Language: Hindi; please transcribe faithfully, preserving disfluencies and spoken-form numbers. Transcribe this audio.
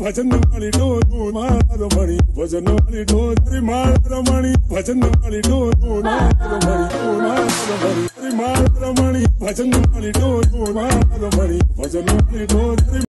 भजन वाली डोर मार रमणी भजन वाली डोर मार रमणी भजन वाली डोर मार रमणी मार रमणी मार रमणी भजन वाली डोर मार रमणी भजन वाली डोर